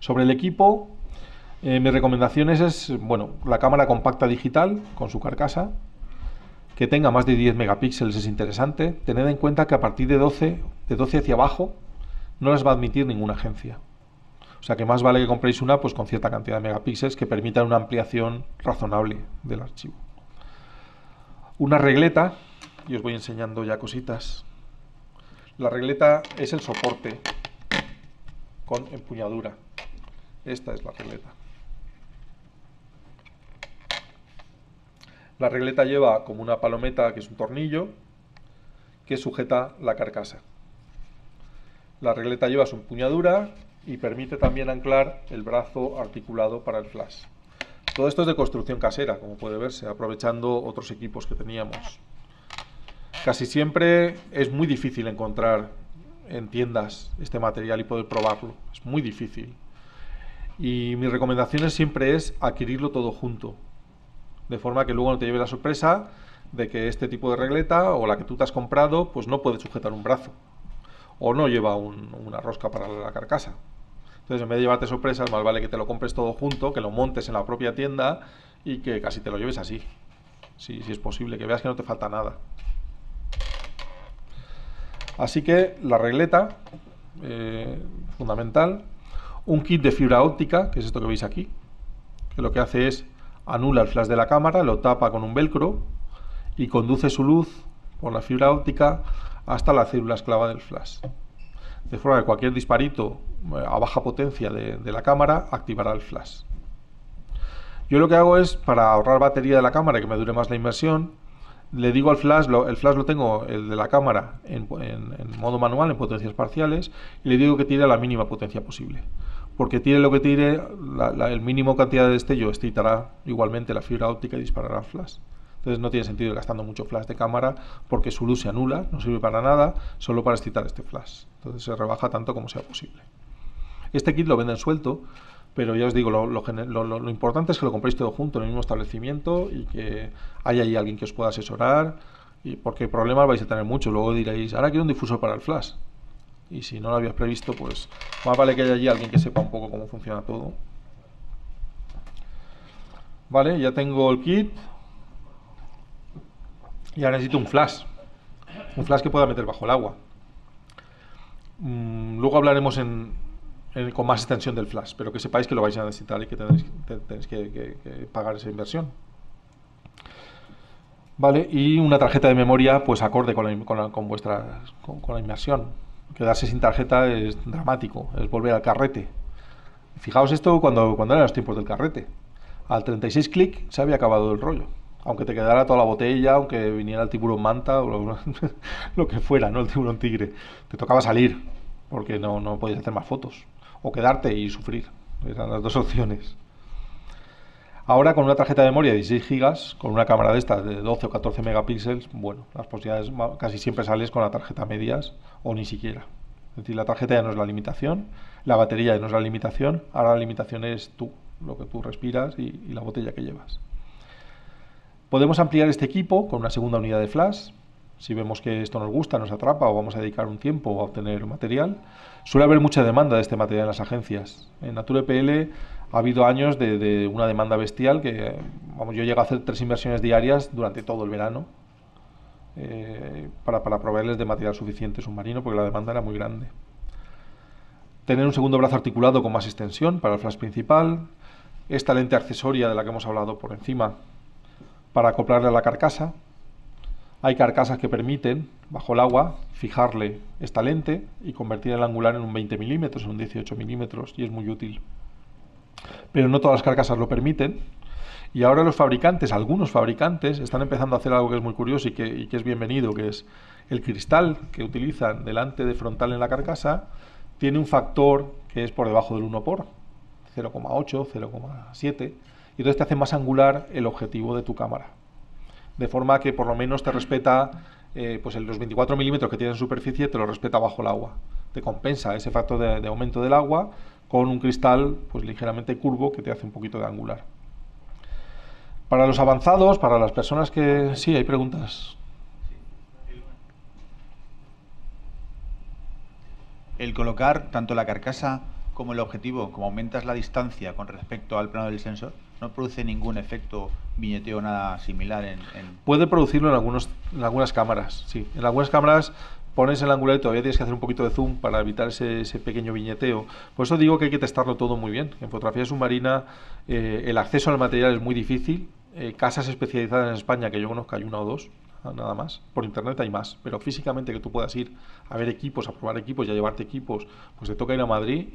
Sobre el equipo, mis recomendaciones es, bueno, la cámara compacta digital con su carcasa, que tenga más de 10 megapíxeles es interesante. Tened en cuenta que a partir de 12 hacia abajo, no les va a admitir ninguna agencia. O sea que más vale que compréis una pues con cierta cantidad de megapíxeles que permitan una ampliación razonable del archivo. Una regleta, y os voy enseñando ya cositas. La regleta es el soporte con empuñadura. Esta es la regleta. La regleta lleva como una palometa, que es un tornillo, que sujeta la carcasa. La regleta lleva su empuñadura y permite también anclar el brazo articulado para el flash. Todo esto es de construcción casera, como puede verse, aprovechando otros equipos que teníamos. Casi siempre es muy difícil encontrar en tiendas este material y poder probarlo. Es muy difícil. Y mi recomendación siempre es adquirirlo todo junto, de forma que luego no te lleve la sorpresa de que este tipo de regleta o la que tú te has comprado pues no puede sujetar un brazo o no lleva una rosca para la carcasa. Entonces, en vez de llevarte sorpresas, más vale que te lo compres todo junto, que lo montes en la propia tienda y que casi te lo lleves así, si es posible, que veas que no te falta nada. Así que la regleta, fundamental. Un kit de fibra óptica, que es esto que veis aquí, que lo que hace es anula el flash de la cámara, lo tapa con un velcro y conduce su luz por la fibra óptica hasta la célula esclava del flash. De forma que cualquier disparito a baja potencia de la cámara activará el flash. Yo lo que hago es, para ahorrar batería de la cámara y que me dure más la inmersión, le digo al flash, el flash lo tengo, el de la cámara, en modo manual, en potencias parciales, y le digo que tire la mínima potencia posible. Porque tire lo que tire, el mínimo cantidad de destello excitará igualmente la fibra óptica y disparará el flash. Entonces no tiene sentido ir gastando mucho flash de cámara porque su luz se anula, no sirve para nada, solo para excitar este flash. Entonces se rebaja tanto como sea posible. Este kit lo venden suelto, pero ya os digo, lo importante es que lo compréis todo junto en el mismo establecimiento y que haya ahí alguien que os pueda asesorar, porque problemas vais a tener muchos. Luego diréis, ahora quiero un difusor para el flash. Y si no lo habías previsto, pues más vale que haya allí alguien que sepa un poco cómo funciona todo. Vale, ya tengo el kit. Y ahora necesito un flash. Un flash que pueda meter bajo el agua. Luego hablaremos con más extensión del flash, pero que sepáis que lo vais a necesitar y que tenéis que pagar esa inversión. Vale, y una tarjeta de memoria pues acorde con la inmersión. Quedarse sin tarjeta es dramático, es volver al carrete. Fijaos esto cuando eran los tiempos del carrete. Al 36 clics se había acabado el rollo. Aunque te quedara toda la botella, aunque viniera el tiburón manta o lo que fuera, ¿no? El tiburón tigre. Te tocaba salir, porque no podías hacer más fotos. O quedarte y sufrir. Eran las dos opciones. Ahora, con una tarjeta de memoria de 16 GB, con una cámara de estas de 12 o 14 megapíxeles, bueno, las posibilidades casi siempre sales con la tarjeta medias o ni siquiera. Es decir, la tarjeta ya no es la limitación, la batería ya no es la limitación, ahora la limitación es tú, lo que tú respiras y la botella que llevas. Podemos ampliar este equipo con una segunda unidad de flash. Si vemos que esto nos gusta, nos atrapa o vamos a dedicar un tiempo a obtener material. Suele haber mucha demanda de este material en las agencias. En NaturaEPL ha habido años de una demanda bestial que, vamos, yo llego a hacer 3 inversiones diarias durante todo el verano para proveerles de material suficiente submarino porque la demanda era muy grande. Tener un segundo brazo articulado con más extensión para el flash principal. Esta lente accesoria de la que hemos hablado por encima para acoplarle a la carcasa. Hay carcasas que permiten, bajo el agua, fijarle esta lente y convertir el angular en un 20 milímetros, en un 18 milímetros, y es muy útil. Pero no todas las carcasas lo permiten, y ahora los fabricantes, algunos fabricantes, están empezando a hacer algo que es muy curioso y que es bienvenido, que es el cristal que utilizan delante de frontal en la carcasa, tiene un factor que es por debajo del 1 por, 0,8, 0,7, y entonces te hace más angular el objetivo de tu cámara. De forma que por lo menos te respeta pues los 24 milímetros que tiene en superficie, te lo respeta bajo el agua. Te compensa ese factor de aumento del agua con un cristal pues ligeramente curvo que te hace un poquito de angular. Para los avanzados, para las personas que... Sí, hay preguntas. El colocar tanto la carcasa como el objetivo, como aumentas la distancia con respecto al plano del sensor, no produce ningún efecto viñeteo nada similar Puede producirlo en algunas cámaras, sí. En algunas cámaras pones el angular y todavía tienes que hacer un poquito de zoom para evitar ese pequeño viñeteo. Por eso digo que hay que testarlo todo muy bien. En fotografía submarina el acceso al material es muy difícil. Casas especializadas en España, que yo conozco, hay una o dos, nada más. Por internet hay más, pero físicamente que tú puedas ir a ver equipos, a probar equipos y a llevarte equipos, pues te toca ir a Madrid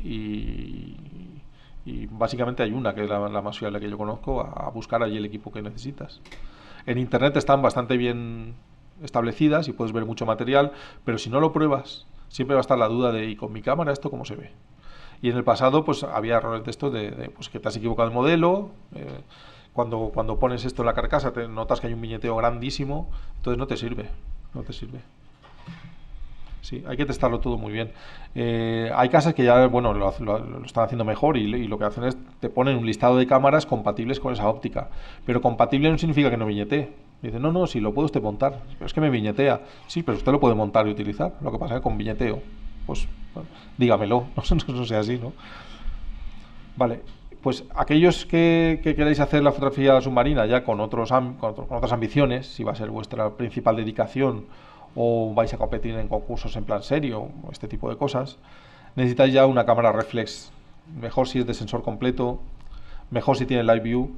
y básicamente hay una, que es la más fiable que yo conozco, a buscar allí el equipo que necesitas. En internet están bastante bien establecidas y puedes ver mucho material, pero si no lo pruebas, siempre va a estar la duda de, ¿y con mi cámara esto cómo se ve? Y en el pasado pues había errores de esto pues, que te has equivocado el modelo, cuando pones esto en la carcasa te notas que hay un viñeteo grandísimo, entonces no te sirve, no te sirve. Sí, hay que testarlo todo muy bien. Hay casas que ya, bueno, lo están haciendo mejor y lo que hacen es te ponen un listado de cámaras compatibles con esa óptica. Pero compatible no significa que no viñetee. Dice, no, si lo puede usted montar. Pero es que me viñetea. Sí, pero usted lo puede montar y utilizar. Lo que pasa es que con viñeteo, pues bueno, dígamelo. No sea así, ¿no? Vale, pues aquellos que queréis hacer la fotografía submarina ya con otras ambiciones, si va a ser vuestra principal dedicación o vais a competir en concursos en plan serio, este tipo de cosas, necesitáis ya una cámara reflex. Mejor si es de sensor completo, mejor si tiene live view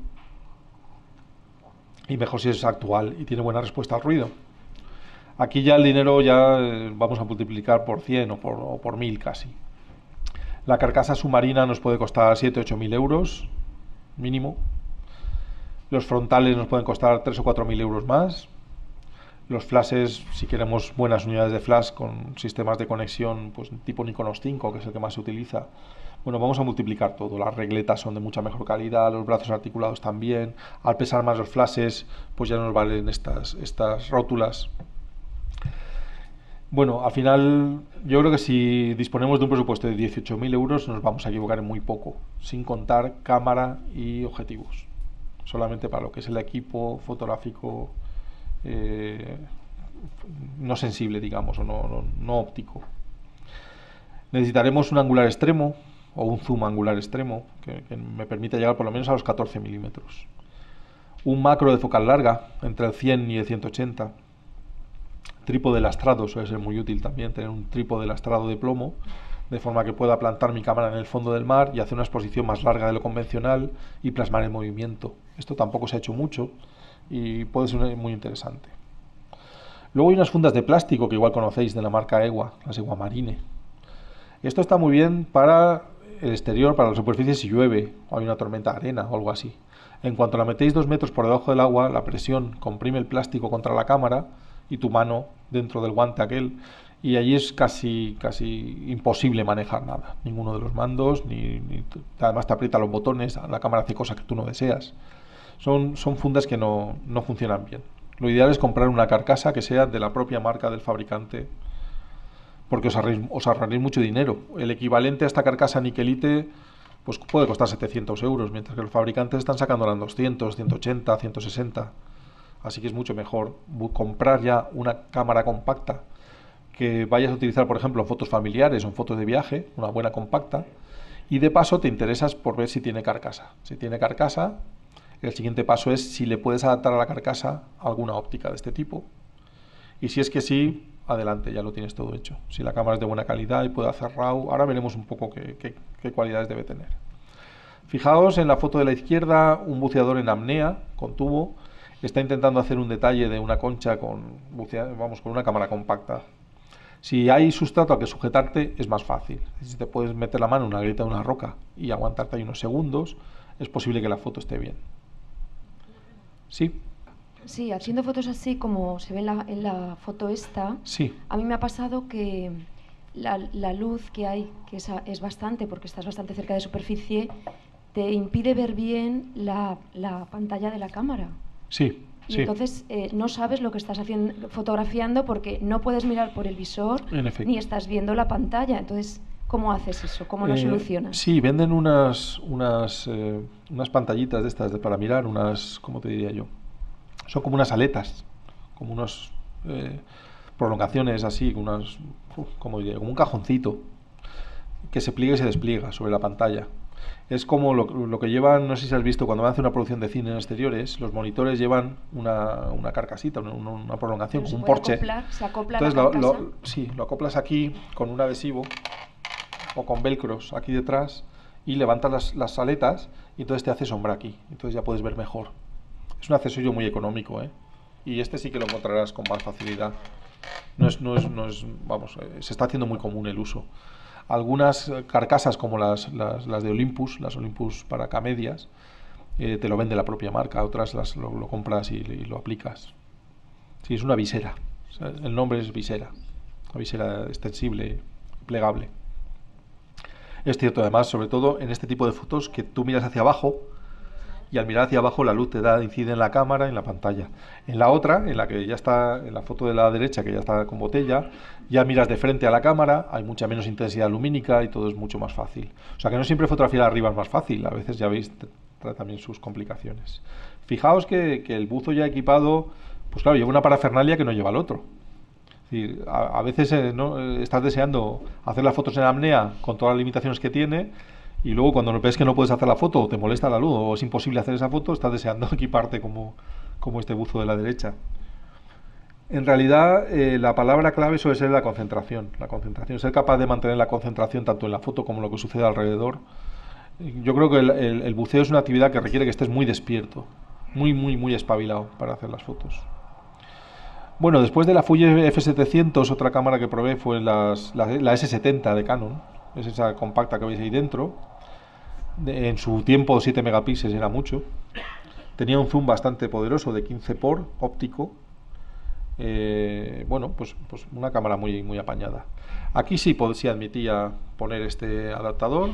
y mejor si es actual y tiene buena respuesta al ruido. Aquí ya el dinero ya vamos a multiplicar por 100 o por 1000 casi. La carcasa submarina nos puede costar 7 o 8 mil euros mínimo. Los frontales nos pueden costar 3 o 4 mil euros más. Los flashes, si queremos buenas unidades de flash con sistemas de conexión pues tipo Nikon 5, que es el que más se utiliza, bueno, vamos a multiplicar todo. Las regletas son de mucha mejor calidad, los brazos articulados también. Al pesar más los flashes, pues ya nos valen estas rótulas. Bueno, al final yo creo que si disponemos de un presupuesto de 18.000 euros nos vamos a equivocar en muy poco, sin contar cámara y objetivos. Solamente para lo que es el equipo fotográfico eh, no sensible, digamos, o no óptico. Necesitaremos un angular extremo o un zoom angular extremo que me permita llegar por lo menos a los 14 milímetros. Un macro de focal larga entre el 100 y el 180. Trípode lastrado suele ser muy útil también, tener un trípode lastrado de plomo, de forma que pueda plantar mi cámara en el fondo del mar y hacer una exposición más larga de lo convencional y plasmar el movimiento. Esto tampoco se ha hecho mucho y puede ser muy interesante. Luego hay unas fundas de plástico que igual conocéis de la marca EWA, las EWA Marine. Esto está muy bien para el exterior, para la superficie si llueve o hay una tormenta de arena o algo así. En cuanto la metéis 2 metros por debajo del agua, la presión comprime el plástico contra la cámara y tu mano dentro del guante aquel, y allí es casi imposible manejar nada, ninguno de los mandos, además te aprieta los botones, la cámara hace cosas que tú no deseas. Son fundas que no funcionan bien. Lo ideal es comprar una carcasa que sea de la propia marca del fabricante, porque os ahorraréis mucho dinero. El equivalente a esta carcasa niquelite pues puede costar 700 euros, mientras que los fabricantes están sacándola en 200, 180, 160. Así que es mucho mejor comprar ya una cámara compacta que vayas a utilizar, por ejemplo, en fotos familiares o en fotos de viaje, una buena compacta, y de paso te interesas por ver si tiene carcasa. Si tiene carcasa, el siguiente paso es si le puedes adaptar a la carcasa alguna óptica de este tipo. Y si es que sí, adelante, ya lo tienes todo hecho. Si la cámara es de buena calidad y puede hacer RAW, ahora veremos un poco qué cualidades debe tener. Fijaos en la foto de la izquierda, un buceador en apnea, con tubo, está intentando hacer un detalle de una concha con una cámara compacta. Si hay sustrato a que sujetarte, es más fácil. Si te puedes meter la mano en una grieta de una roca y aguantarte ahí unos segundos, es posible que la foto esté bien. ¿Sí? Sí, haciendo fotos así como se ve en la foto esta, sí. A mí me ha pasado que la luz que hay, que es bastante, porque estás bastante cerca de superficie, te impide ver bien la pantalla de la cámara. Sí. Y entonces no sabes lo que estás fotografiando porque no puedes mirar por el visor ni estás viendo la pantalla. Entonces, ¿cómo haces eso? ¿Cómo lo solucionas? Sí, venden unas pantallitas de estas para mirar, ¿cómo te diría yo? Son como unas aletas, como unas prolongaciones así, como un cajoncito. que se pliega y se despliega sobre la pantalla. Es como lo que llevan, no sé si has visto, cuando van a hacer una producción de cine en exteriores, los monitores llevan una carcasita, una prolongación, como un porche. Se acopla Entonces la carcasa. sí, lo acoplas aquí con un adhesivo o con velcros aquí detrás y levantas las aletas y entonces te hace sombra aquí. Entonces ya puedes ver mejor. Es un accesorio muy económico, ¿eh? Y este sí que lo encontrarás con más facilidad. Vamos, se está haciendo muy común el uso. Algunas carcasas como las de Olympus, las Olympus para K-medias, te lo vende la propia marca, otras lo compras y lo aplicas. Sí, es una visera. O sea, el nombre es visera. Una visera extensible, plegable. Es cierto, además, sobre todo en este tipo de fotos, que tú miras hacia abajo y al mirar hacia abajo la luz incide en la cámara y en la pantalla. En la otra, en la que ya está, en la foto de la derecha, que ya está con botella, ya miras de frente a la cámara, hay mucha menos intensidad lumínica y todo es mucho más fácil. O sea que no siempre fotografiar arriba es más fácil, a veces ya veis, trae también sus complicaciones. Fijaos que el buzo ya equipado, pues claro, lleva una parafernalia que no lleva el otro. Es decir, a veces estás deseando hacer las fotos en apnea con todas las limitaciones que tiene, y luego cuando ves que no puedes hacer la foto o te molesta la luz o es imposible hacer esa foto, estás deseando equiparte como este buzo de la derecha. En realidad, la palabra clave suele ser la concentración. La concentración, ser capaz de mantener la concentración tanto en la foto como en lo que sucede alrededor. Yo creo que el buceo es una actividad que requiere que estés muy despierto, muy espabilado para hacer las fotos. Bueno, después de la Fuji F700, otra cámara que probé fue la S70 de Canon. Es esa compacta que veis ahí dentro. En su tiempo 7 megapíxeles era mucho. Tenía un zoom bastante poderoso de 15 por óptico. Bueno, pues una cámara muy apañada. Aquí sí admitía poner este adaptador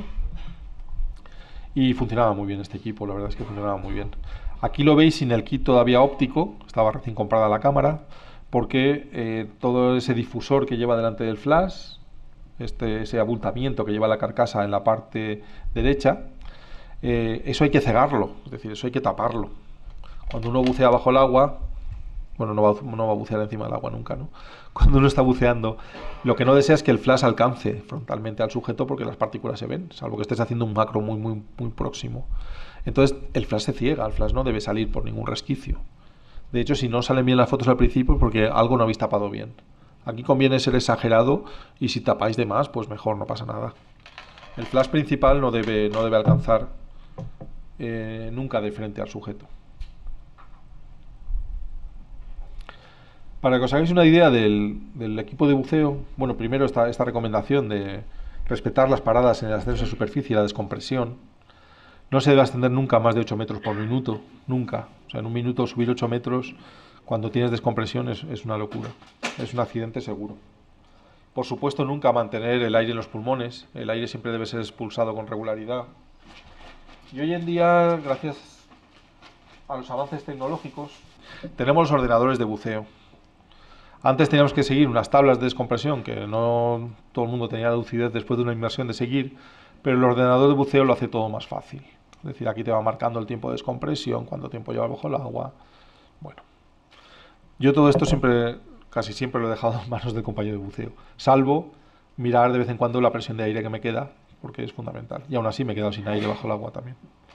y funcionaba muy bien este equipo, la verdad es que funcionaba muy bien. Aquí lo veis sin el kit todavía óptico, estaba recién comprada la cámara, porque todo ese difusor que lleva delante del flash, ese abultamiento que lleva la carcasa en la parte derecha, eso hay que cegarlo, es decir, eso hay que taparlo. Cuando uno bucea bajo el agua, bueno, no va a bucear encima del agua nunca, ¿no? Cuando uno está buceando, lo que no desea es que el flash alcance frontalmente al sujeto porque las partículas se ven, salvo que estés haciendo un macro muy próximo. Entonces, el flash se ciega, el flash no debe salir por ningún resquicio. De hecho, si no salen bien las fotos al principio es porque algo no habéis tapado bien. Aquí conviene ser exagerado y si tapáis de más, pues mejor, no pasa nada. El flash principal no debe alcanzar nunca de frente al sujeto. Para que os hagáis una idea del equipo de buceo, bueno, primero esta recomendación de respetar las paradas en el ascenso de superficie y la descompresión. No se debe ascender nunca más de 8 metros por minuto, nunca. O sea, en un minuto subir 8 metros cuando tienes descompresión es una locura, es un accidente seguro. Por supuesto, nunca mantener el aire en los pulmones, el aire siempre debe ser expulsado con regularidad. Y hoy en día, gracias a los avances tecnológicos, tenemos los ordenadores de buceo. Antes teníamos que seguir unas tablas de descompresión que no todo el mundo tenía la lucidez después de una inmersión de seguir, pero el ordenador de buceo lo hace todo más fácil. Es decir, aquí te va marcando el tiempo de descompresión, cuánto tiempo lleva bajo el agua. Bueno, yo todo esto casi siempre lo he dejado en manos del compañero de buceo, salvo mirar de vez en cuando la presión de aire que me queda, porque es fundamental. Y aún así me he quedado sin aire bajo el agua también.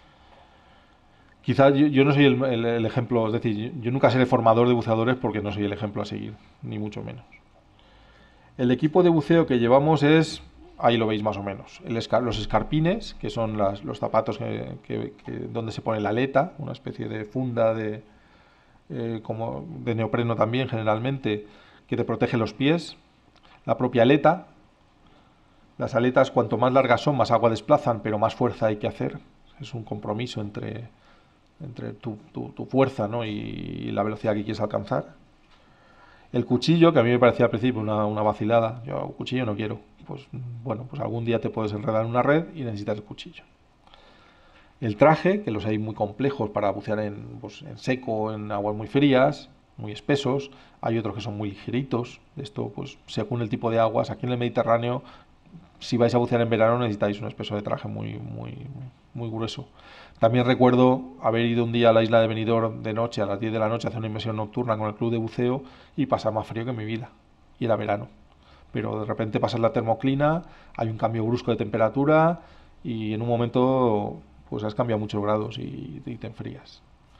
Quizá yo no soy el ejemplo, es decir, yo nunca seré formador de buceadores porque no soy el ejemplo a seguir, ni mucho menos. El equipo de buceo que llevamos ahí lo veis más o menos, los escarpines, que son los zapatos donde se pone la aleta, una especie de funda como de neopreno también generalmente, que te protege los pies, la propia aleta. Las aletas cuanto más largas son, más agua desplazan, pero más fuerza hay que hacer. Es un compromiso entre tu fuerza, ¿no? y la velocidad que quieres alcanzar. El cuchillo, que a mí me parecía al principio una vacilada, yo cuchillo no quiero, pues bueno, pues algún día te puedes enredar en una red y necesitas el cuchillo. El traje, que los hay muy complejos para bucear en seco, en aguas muy frías, muy espesos, hay otros que son muy ligeritos, esto pues según el tipo de aguas. Aquí en el Mediterráneo, si vais a bucear en verano necesitáis un espeso de traje muy grueso. También recuerdo haber ido un día a la isla de Benidorm de noche, a las 10 de la noche, a hacer una inmersión nocturna con el club de buceo y pasar más frío que en mi vida. Y era verano. pero de repente pasas la termoclina, hay un cambio brusco de temperatura y en un momento pues has cambiado muchos grados y te enfrías.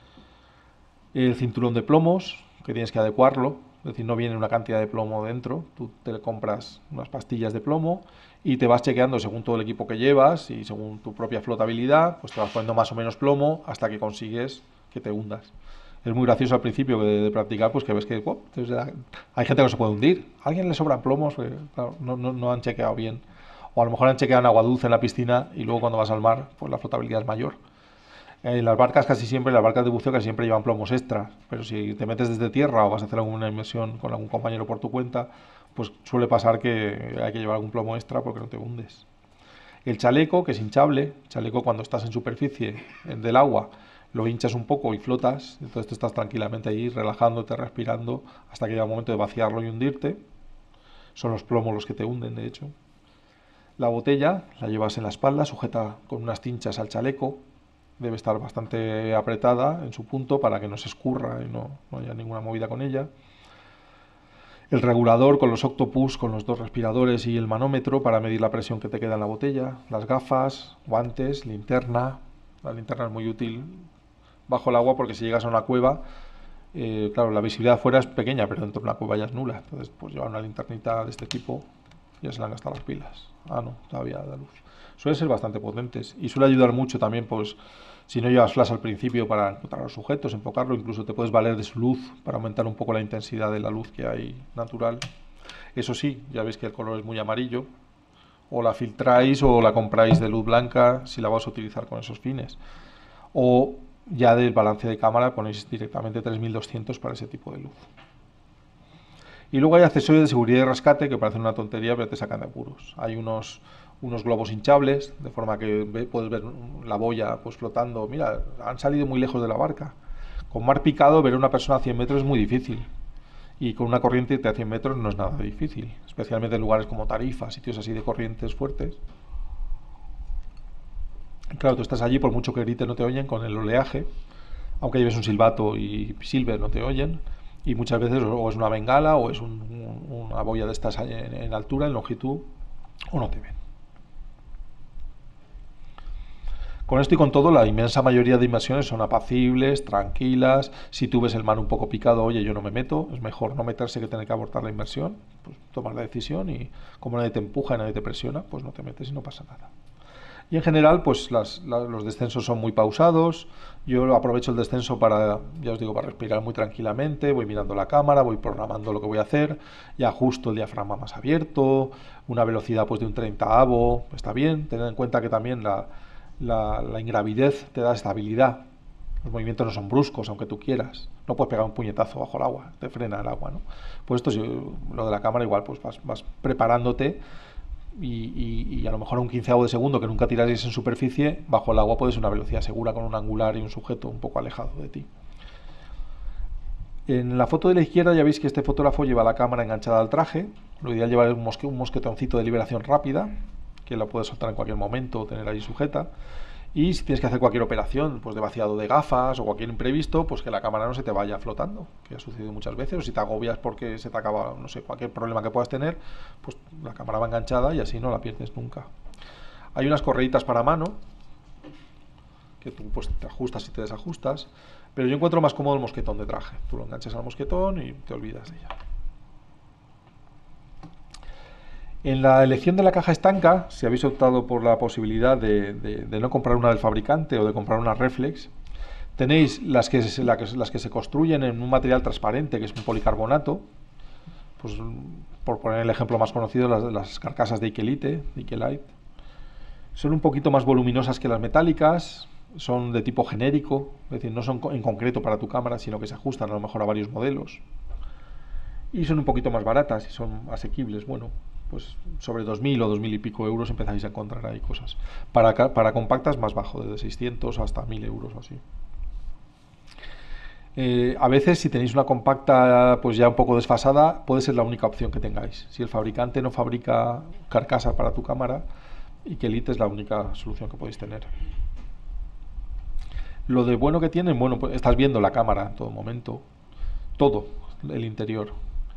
El cinturón de plomos, que tienes que adecuarlo, es decir, no viene una cantidad de plomo dentro, tú te compras unas pastillas de plomo y te vas chequeando según todo el equipo que llevas y según tu propia flotabilidad, pues te vas poniendo más o menos plomo hasta que consigues que te hundas. Es muy gracioso al principio de practicar, pues que ves que hay gente que no se puede hundir. ¿A alguien le sobran plomos? Claro, no han chequeado bien. O a lo mejor han chequeado en agua dulce en la piscina y luego cuando vas al mar, pues la flotabilidad es mayor. En las barcas casi siempre, las barcas de buceo casi siempre llevan plomos extra, pero si te metes desde tierra o vas a hacer alguna inmersión con algún compañero por tu cuenta, pues suele pasar que hay que llevar algún plomo extra porque no te hundes. El chaleco, que es hinchable, chaleco cuando estás en superficie del agua, lo hinchas un poco y flotas, entonces te estás tranquilamente ahí relajándote, respirando, hasta que llega el momento de vaciarlo y hundirte. Son los plomos los que te hunden, de hecho. La botella la llevas en la espalda, sujeta con unas cinchas al chaleco, debe estar bastante apretada en su punto para que no se escurra y no haya ninguna movida con ella. El regulador con los octopus, con los dos respiradores y el manómetro para medir la presión que te queda en la botella. Las gafas, guantes, linterna. La linterna es muy útil bajo el agua porque si llegas a una cueva, claro, la visibilidad afuera es pequeña, pero dentro de una cueva ya es nula. Entonces, pues llevar una linternita de este tipo, ya se le han gastado las pilas. Ah, no, todavía da luz. Suelen ser bastante potentes y suele ayudar mucho también, pues, si no llevas flash al principio para encontrar los sujetos, enfocarlo, incluso te puedes valer de su luz para aumentar un poco la intensidad de la luz que hay natural. Eso sí, ya veis que el color es muy amarillo, o la filtráis o la compráis de luz blanca si la vas a utilizar con esos fines. O ya del balance de cámara ponéis directamente 3200 para ese tipo de luz. Y luego hay accesorios de seguridad y rescate que parecen una tontería, pero te sacan de apuros. Hay unos globos hinchables, de forma que puedes ver la boya pues flotando. Mira, han salido muy lejos de la barca. Con mar picado, ver a una persona a 100 metros es muy difícil. Y con una corriente de a 100 metros no es nada difícil, especialmente en lugares como Tarifa, sitios así de corrientes fuertes. Claro, tú estás allí, por mucho que grites no te oyen con el oleaje, aunque lleves un silbato y silbes no te oyen, y muchas veces o es una bengala o es una boya de estas en altura, en longitud, o no te ven. Con esto y con todo, la inmensa mayoría de inmersiones son apacibles, tranquilas. Si tú ves el mar un poco picado, oye, yo no me meto, es mejor no meterse que tener que abortar la inmersión, pues tomar la decisión y como nadie te empuja y nadie te presiona, pues no te metes y no pasa nada. Y en general, pues los descensos son muy pausados. Yo aprovecho el descenso para, ya os digo, para respirar muy tranquilamente. Voy mirando la cámara, voy programando lo que voy a hacer y ajusto el diafragma más abierto, una velocidad pues de un 30avo, está bien. Tened en cuenta que también la ingravidez te da estabilidad. Los movimientos no son bruscos, aunque tú quieras. No puedes pegar un puñetazo bajo el agua, te frena el agua, ¿no? Pues esto, lo de la cámara igual, pues vas preparándote. Y a lo mejor a un 15avo de segundo que nunca tiraréis en superficie, bajo el agua puede ser una velocidad segura con un angular y un sujeto un poco alejado de ti. En la foto de la izquierda ya veis que este fotógrafo lleva la cámara enganchada al traje. Lo ideal es llevar un mosquetoncito de liberación rápida, que la puedes soltar en cualquier momento o tener ahí sujeta. Y si tienes que hacer cualquier operación, pues de vaciado de gafas o cualquier imprevisto, pues que la cámara no se te vaya flotando, que ha sucedido muchas veces, o si te agobias porque se te acaba, no sé, cualquier problema que puedas tener, pues la cámara va enganchada y así no la pierdes nunca. Hay unas correitas para mano, que tú pues te ajustas y te desajustas, pero yo encuentro más cómodo el mosquetón de traje. Tú lo enganchas al mosquetón y te olvidas de ella. En la elección de la caja estanca, si habéis optado por la posibilidad de no comprar una del fabricante o de comprar una reflex, tenéis las que se construyen en un material transparente, que es un policarbonato. Pues, por poner el ejemplo más conocido, las carcasas de Ikelite, de Ikelite. Son un poquito más voluminosas que las metálicas, son de tipo genérico, es decir, no son en concreto para tu cámara, sino que se ajustan a lo mejor a varios modelos. Y son un poquito más baratas y son asequibles. Bueno, pues sobre 2.000 o 2.000 y pico euros empezáis a encontrar ahí cosas. Para compactas más bajo, desde 600 hasta 1.000 euros o así. A veces si tenéis una compacta pues ya un poco desfasada, puede ser la única opción que tengáis. Si el fabricante no fabrica carcasa para tu cámara, Ikelite es la única solución que podéis tener. Lo de bueno que tienen, bueno, pues estás viendo la cámara en todo momento, todo el interior.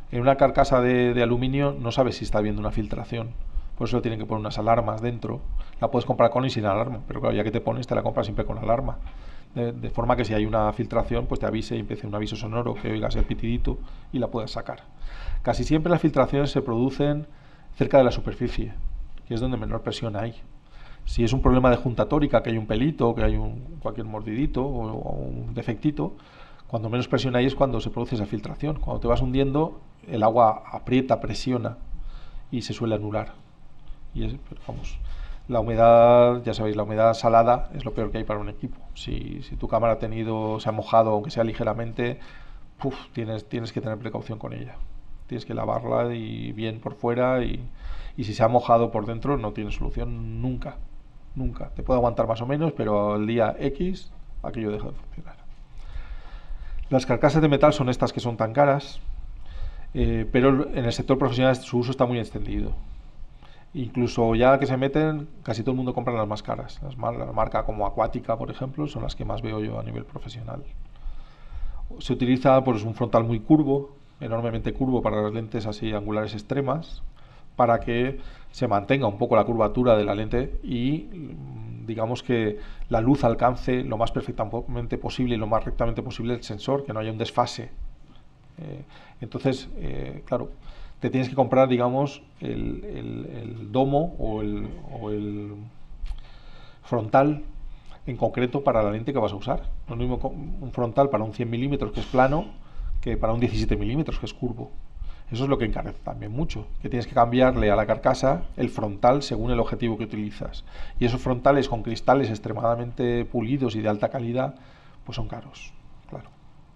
En una carcasa de aluminio no sabes si está habiendo una filtración. Por eso tienen que poner unas alarmas dentro. La puedes comprar con y sin alarma, pero claro, ya que te pones, te la compras siempre con alarma. De forma que si hay una filtración, pues te avise y empiece un aviso sonoro, que oigas el pitidito y la puedas sacar. Casi siempre las filtraciones se producen cerca de la superficie, que es donde menor presión hay. Si es un problema de junta tórica, que hay un pelito, que hay cualquier mordidito o un defectito, cuando menos presión hay es cuando se produce esa filtración. Cuando te vas hundiendo, el agua aprieta, presiona y se suele anular. Y vamos, la humedad, ya sabéis, la humedad salada es lo peor que hay para un equipo. Si tu cámara se ha mojado, aunque sea ligeramente, tienes que tener precaución con ella. Tienes que lavarla y bien por fuera y si se ha mojado por dentro no tiene solución nunca. Nunca. Te puede aguantar más o menos, pero el día X aquello deja de funcionar. Las carcasas de metal son estas que son tan caras, pero en el sector profesional su uso está muy extendido. Incluso ya que se meten, casi todo el mundo compra las más caras. La marca como Aquatica, por ejemplo, son las que más veo yo a nivel profesional. Se utiliza pues un frontal muy curvo, enormemente curvo para las lentes así angulares extremas, para que se mantenga un poco la curvatura de la lente y digamos que la luz alcance lo más perfectamente posible y lo más rectamente posible el sensor, que no haya un desfase. Entonces, claro, te tienes que comprar, digamos, el domo o el frontal en concreto para la lente que vas a usar. No es lo mismo un frontal para un 100 milímetros que es plano que para un 17 milímetros que es curvo. Eso es lo que encarece también mucho, que tienes que cambiarle a la carcasa el frontal según el objetivo que utilizas. Y esos frontales con cristales extremadamente pulidos y de alta calidad, pues son caros, claro.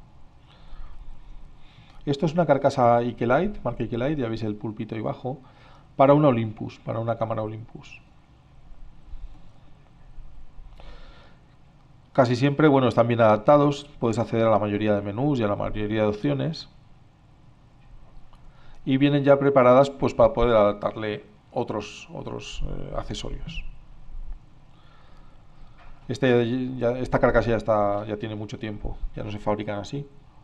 Esto es una carcasa Ikelite, marca Ikelite, ya veis el pulpito ahí abajo, para una Olympus, para una cámara Olympus. Casi siempre, bueno, están bien adaptados, puedes acceder a la mayoría de menús y a la mayoría de opciones. Y vienen ya preparadas pues para poder adaptarle otros accesorios. Esta carcasa ya tiene mucho tiempo, ya no se fabrican así.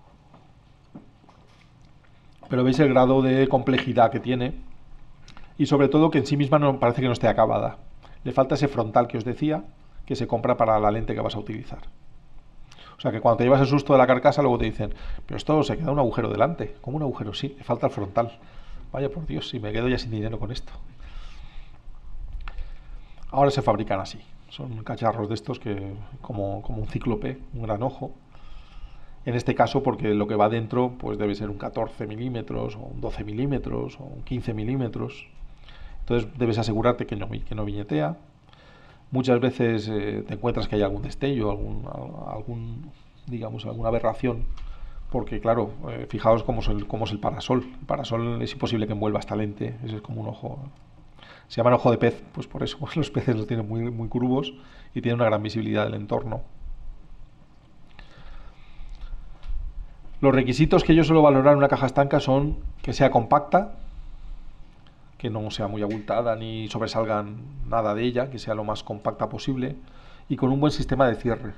Pero veis el grado de complejidad que tiene y sobre todo que en sí misma no parece que no esté acabada. Le falta ese frontal que os decía, que se compra para la lente que vas a utilizar. O sea que cuando te llevas el susto de la carcasa luego te dicen, pero esto se queda un agujero delante. ¿Cómo un agujero? Sí, le falta el frontal. Vaya por Dios, si me quedo ya sin dinero con esto. Ahora se fabrican así. Son cacharros de estos que como un cíclope, un gran ojo. En este caso porque lo que va dentro pues debe ser un 14 milímetros o un 12 milímetros o un 15 milímetros. Entonces debes asegurarte que no viñetea. Muchas veces te encuentras que hay algún destello, digamos, alguna aberración, porque claro, fijaos cómo es el parasol. El parasol es imposible que envuelva esta lente, es como un ojo. Se llama ojo de pez, pues por eso, los peces los tienen muy, muy curvos y tienen una gran visibilidad del entorno. Los requisitos que yo suelo valorar en una caja estanca son que sea compacta, que no sea muy abultada ni sobresalgan nada de ella, que sea lo más compacta posible y con un buen sistema de cierre.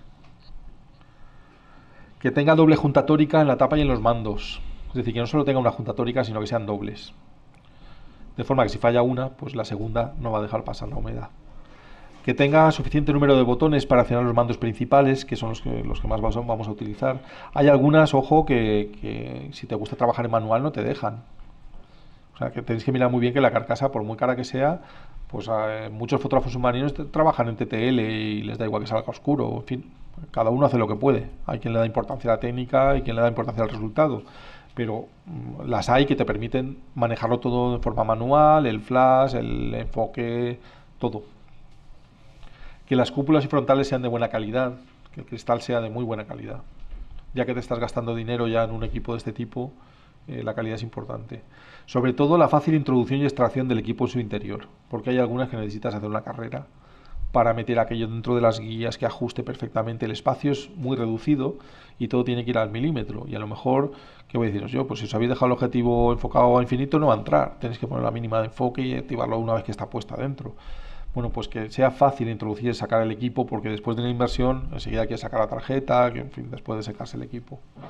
Que tenga doble junta tórica en la tapa y en los mandos, es decir, que no solo tenga una junta tórica, sino que sean dobles. De forma que si falla una, pues la segunda no va a dejar pasar la humedad. Que tenga suficiente número de botones para accionar los mandos principales, que son los que más vamos a utilizar. Hay algunas, ojo, que si te gusta trabajar en manual no te dejan. O sea, que tenéis que mirar muy bien que la carcasa, por muy cara que sea, pues muchos fotógrafos submarinos trabajan en TTL y les da igual que salga oscuro. En fin, cada uno hace lo que puede. Hay quien le da importancia a la técnica y quien le da importancia al resultado. Pero las hay que te permiten manejarlo todo de forma manual, el flash, el enfoque, todo. Que las cúpulas y frontales sean de buena calidad, que el cristal sea de muy buena calidad. Ya que te estás gastando dinero ya en un equipo de este tipo, la calidad es importante. Sobre todo la fácil introducción y extracción del equipo en su interior, porque hay algunas que necesitas hacer una carrera para meter aquello dentro de las guías que ajuste perfectamente. El espacio es muy reducido y todo tiene que ir al milímetro. Y a lo mejor, ¿qué voy a deciros yo? Pues si os habéis dejado el objetivo enfocado a infinito, no va a entrar. Tenéis que poner la mínima de enfoque y activarlo una vez que está puesta dentro. Bueno, pues que sea fácil introducir y sacar el equipo, porque después de la inversión enseguida hay que sacar la tarjeta, que en fin, después de secarse el equipo.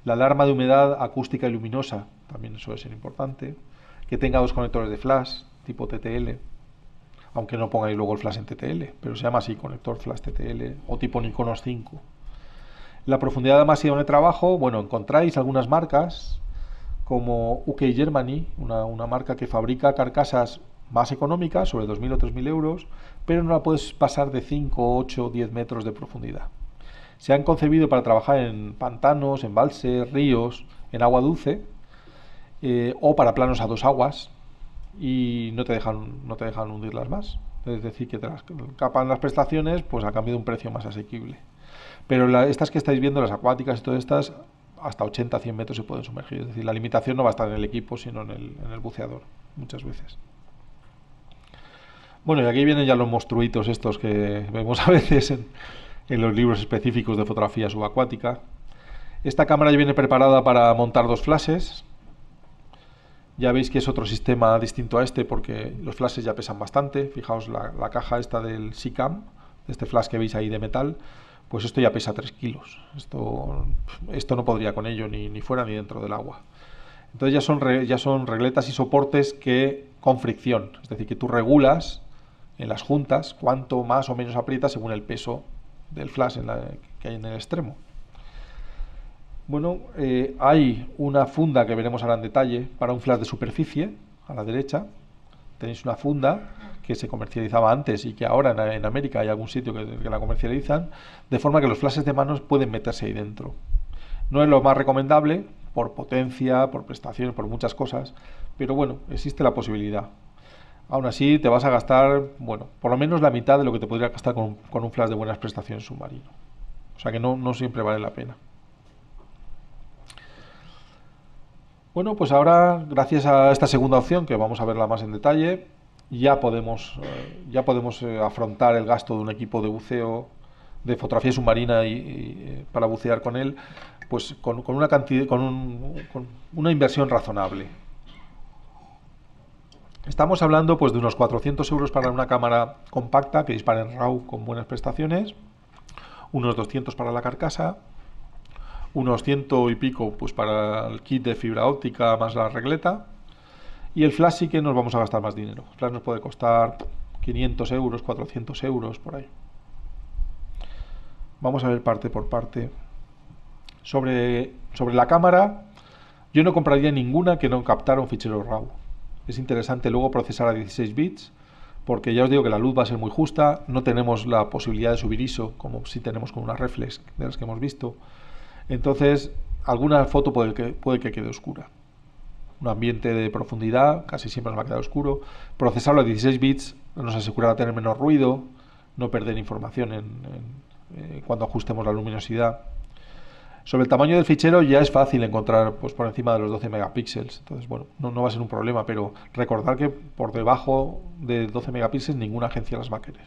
La alarma de humedad acústica y luminosa, también suele ser importante. Que tenga 2 conectores de flash, tipo TTL, aunque no pongáis luego el flash en TTL, pero se llama así, conector flash TTL, o tipo Nikonos 5. La profundidad máxima de trabajo, bueno, encontráis algunas marcas, como UK Germany, una marca que fabrica carcasas más económicas, sobre 2.000 o 3.000 euros, pero no la puedes pasar de 5, 8, 10 metros de profundidad. Se han concebido para trabajar en pantanos, embalses, ríos, en agua dulce, o para planos a 2 aguas, y no te dejan hundirlas más. Es decir, que te las capan las prestaciones, pues a cambio de un precio más asequible. Pero estas que estáis viendo, las acuáticas y todas estas, hasta 80-100 metros se pueden sumergir. Es decir, la limitación no va a estar en el equipo, sino en el buceador, muchas veces. Bueno, y aquí vienen ya los monstruitos estos que vemos a veces en los libros específicos de fotografía subacuática. Esta cámara ya viene preparada para montar 2 flashes. Ya veis que es otro sistema distinto a este, porque los flashes ya pesan bastante. Fijaos, la caja esta del SICAM, este flash que veis ahí de metal, pues esto ya pesa 3 kilos. Esto no podría con ello, ni fuera ni dentro del agua. Entonces ya son regletas y soportes con fricción. Es decir, que tú regulas en las juntas cuánto más o menos aprietas según el peso del flash que hay en el extremo. Bueno, hay una funda que veremos ahora en detalle para un flash de superficie, a la derecha. Tenéis una funda que se comercializaba antes y que ahora en América hay algún sitio que la comercializan, de forma que los flashes de manos pueden meterse ahí dentro. No es lo más recomendable, por potencia, por prestaciones, por muchas cosas, pero bueno, existe la posibilidad. Aún así te vas a gastar, bueno, por lo menos la mitad de lo que te podría gastar con un flash de buenas prestaciones submarino. O sea que no siempre vale la pena. Bueno, pues ahora, gracias a esta segunda opción, que vamos a verla más en detalle, ya podemos afrontar el gasto de un equipo de buceo, de fotografía submarina y para bucear con él, pues con una inversión razonable. Estamos hablando pues de unos 400 euros para una cámara compacta que dispara en RAW con buenas prestaciones, unos 200 para la carcasa, unos 100 y pico pues para el kit de fibra óptica más la regleta, y el flash sí que nos vamos a gastar más dinero. El flash nos puede costar 500 euros, 400 euros, por ahí. Vamos a ver parte por parte. Sobre la cámara, yo no compraría ninguna que no captara un fichero RAW. Es interesante luego procesar a 16 bits, porque ya os digo que la luz va a ser muy justa, no tenemos la posibilidad de subir ISO, como si tenemos con una reflex de las que hemos visto. Entonces, alguna foto puede que quede oscura. Un ambiente de profundidad casi siempre nos va a quedar oscuro. Procesarlo a 16 bits nos asegurará tener menos ruido, no perder información cuando ajustemos la luminosidad. Sobre el tamaño del fichero ya es fácil encontrar pues, por encima de los 12 megapíxeles. Entonces, bueno, no va a ser un problema, pero recordar que por debajo de 12 megapíxeles ninguna agencia las va a querer.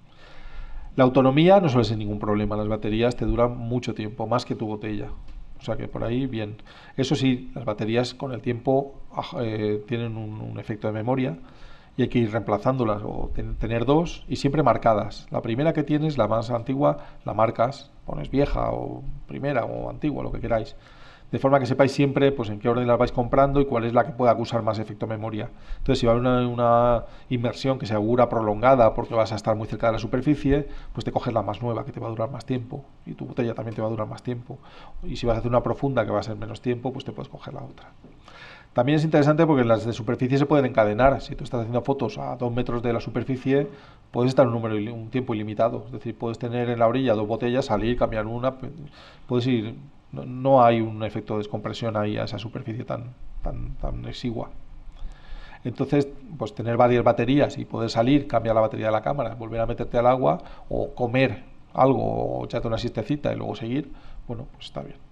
La autonomía no suele ser ningún problema. Las baterías te duran mucho tiempo, más que tu botella. O sea que por ahí, bien. Eso sí, las baterías con el tiempo tienen un efecto de memoria y hay que ir reemplazándolas o tener 2 y siempre marcadas. La primera que tienes, la más antigua, la marcas, pones vieja o primera o antigua, lo que queráis. De forma que sepáis siempre pues, en qué orden las vais comprando y cuál es la que pueda acusar más efecto memoria. Entonces, si va a haber una inmersión que se augura prolongada porque vas a estar muy cerca de la superficie, pues te coges la más nueva, que te va a durar más tiempo. Y tu botella también te va a durar más tiempo. Y si vas a hacer una profunda que va a ser menos tiempo, pues te puedes coger la otra. También es interesante porque las de superficie se pueden encadenar. Si tú estás haciendo fotos a 2 metros de la superficie, puedes estar un tiempo ilimitado. Es decir, puedes tener en la orilla 2 botellas, salir, cambiar una, puedes ir... No hay un efecto de descompresión ahí a esa superficie tan exigua. Entonces, pues tener varias baterías y poder salir, cambiar la batería de la cámara, volver a meterte al agua o comer algo o echarte una siestecita y luego seguir, bueno, pues está bien.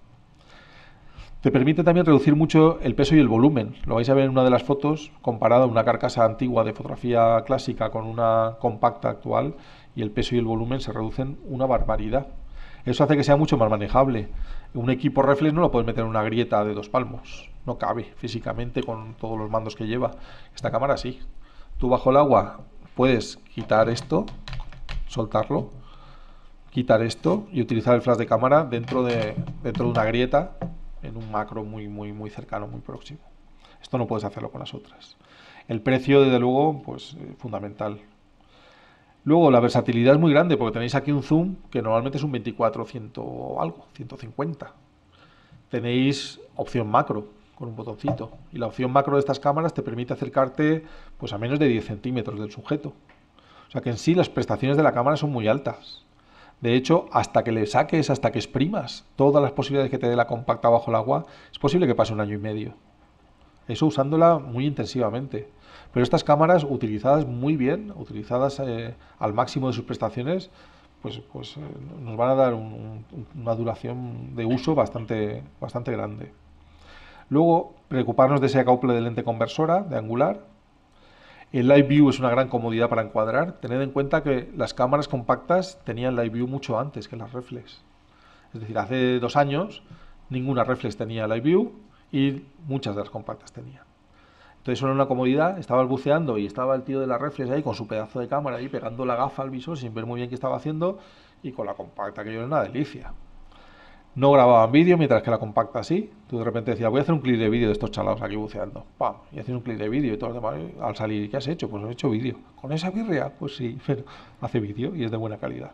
Te permite también reducir mucho el peso y el volumen. Lo vais a ver en una de las fotos comparado a una carcasa antigua de fotografía clásica con una compacta actual, y el peso y el volumen se reducen una barbaridad. Eso hace que sea mucho más manejable. Un equipo reflex no lo puedes meter en una grieta de 2 palmos. No cabe físicamente con todos los mandos que lleva. Esta cámara sí. Tú bajo el agua puedes quitar esto, soltarlo, quitar esto y utilizar el flash de cámara dentro de una grieta en un macro muy cercano, muy próximo. Esto no puedes hacerlo con las otras. El precio, desde luego, pues fundamental. Luego, la versatilidad es muy grande, porque tenéis aquí un zoom que normalmente es un 24-100 algo, 150. Tenéis opción macro, con un botoncito. Y la opción macro de estas cámaras te permite acercarte pues a menos de 10 centímetros del sujeto. O sea que en sí las prestaciones de la cámara son muy altas. De hecho, hasta que le saques, hasta que exprimas todas las posibilidades que te dé la compacta bajo el agua, es posible que pase 1 año y medio. Eso usándola muy intensivamente. Pero estas cámaras utilizadas muy bien, utilizadas al máximo de sus prestaciones, pues nos van a dar una duración de uso bastante grande. Luego, preocuparnos de ese acople de lente conversora, de angular. El Live View es una gran comodidad para encuadrar. Tened en cuenta que las cámaras compactas tenían Live View mucho antes que las reflex. Es decir, hace 2 años ninguna reflex tenía Live View y muchas de las compactas tenían. Entonces era una comodidad, estabas buceando y estaba el tío de la reflex ahí con su pedazo de cámara ahí pegando la gafa al visor sin ver muy bien qué estaba haciendo, y con la compacta, que yo era una delicia. No grababan vídeo, mientras que la compacta sí. Tú de repente decías, voy a hacer un clip de vídeo de estos chalados aquí buceando. ¡Pam! Y hacías un clip de vídeo y todo lo demás. Al salir, ¿qué has hecho? Pues he hecho vídeo. ¿Con esa birria? Pues sí, pero hace vídeo y es de buena calidad.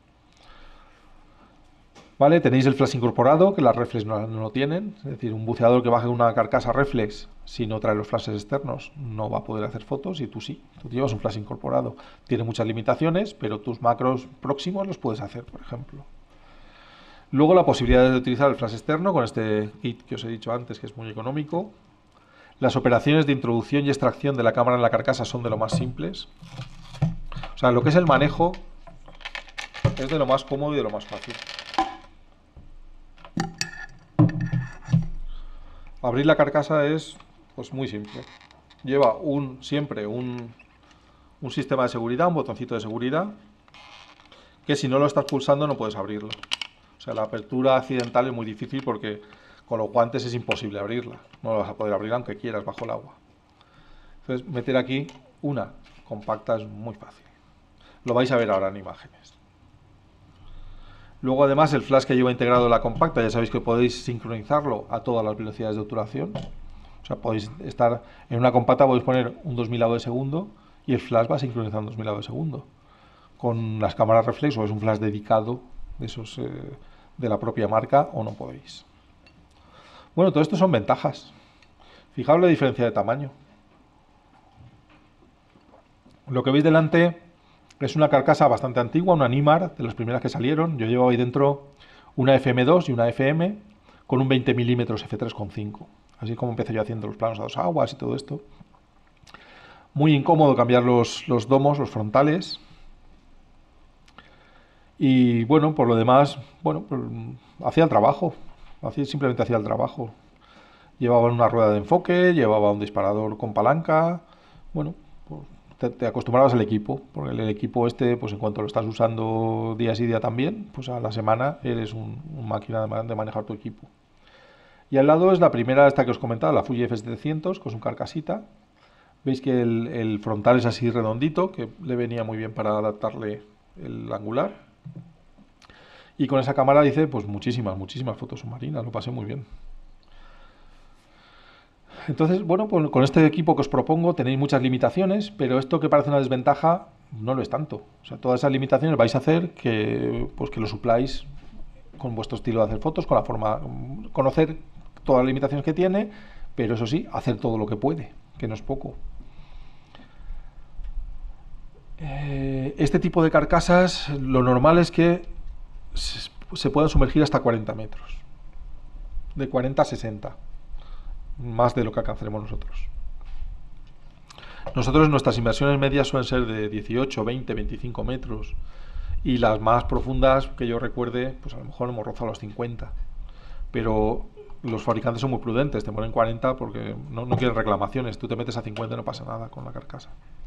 ¿Vale? Tenéis el flash incorporado, que las reflex no lo tienen. Es decir, un buceador que baje una carcasa reflex, si no trae los flashes externos, no va a poder hacer fotos, y tú sí. Tú llevas un flash incorporado. Tiene muchas limitaciones, pero tus macros próximos los puedes hacer, por ejemplo. Luego la posibilidad de utilizar el flash externo con este kit que os he dicho antes, que es muy económico. Las operaciones de introducción y extracción de la cámara en la carcasa son de lo más simples. O sea, lo que es el manejo es de lo más cómodo y de lo más fácil. Abrir la carcasa es pues muy simple. Lleva siempre un sistema de seguridad, un botoncito de seguridad, que si no lo estás pulsando no puedes abrirlo. O sea, la apertura accidental es muy difícil porque con los guantes es imposible abrirla. No lo vas a poder abrir aunque quieras bajo el agua. Entonces, meter aquí una compacta es muy fácil. Lo vais a ver ahora en imágenes. Luego, además, el flash que lleva integrado la compacta, ya sabéis que podéis sincronizarlo a todas las velocidades de obturación. O sea, podéis estar en una compacta, podéis poner un 2000 de segundo y el flash va sincronizando 2000 de segundo. Con las cámaras reflex, o es un flash dedicado de esos de la propia marca, o no podéis. Bueno, todo esto son ventajas. Fijaos la diferencia de tamaño. Lo que veis delante es una carcasa bastante antigua, una Nimar, de las primeras que salieron. Yo llevo ahí dentro una FM2 y una FM con un 20 mm f3.5. Así como empecé yo haciendo los planos a 2 aguas y todo esto. Muy incómodo cambiar los domos, los frontales. Y bueno, por lo demás, bueno, pues, hacía el trabajo. Simplemente hacía el trabajo. Llevaba una rueda de enfoque, llevaba un disparador con palanca. Bueno, pues, te acostumbrabas al equipo, porque el equipo este, pues en cuanto lo estás usando día sí día también, pues a la semana eres un máquina de manejar tu equipo. Y al lado es la primera, esta que os comentaba, la Fuji F700, con su carcasita. Veis que el frontal es así redondito, que le venía muy bien para adaptarle el angular. Y con esa cámara hice pues muchísimas fotos submarinas, lo pasé muy bien. Entonces, bueno, pues con este equipo que os propongo tenéis muchas limitaciones, pero esto que parece una desventaja no lo es tanto. O sea, todas esas limitaciones vais a hacer que lo supláis con vuestro estilo de hacer fotos, con la forma, conocer todas las limitaciones que tiene, pero eso sí, hacer todo lo que puede, que no es poco. Este tipo de carcasas, lo normal es que se puedan sumergir hasta 40 metros, de 40 a 60, más de lo que alcanzaremos nosotros. Nuestras inversiones medias suelen ser de 18, 20, 25 metros, y las más profundas que yo recuerde, pues a lo mejor hemos rozado los 50, pero los fabricantes son muy prudentes, te ponen 40 porque no quieren reclamaciones. Tú te metes a 50 y no pasa nada con la carcasa.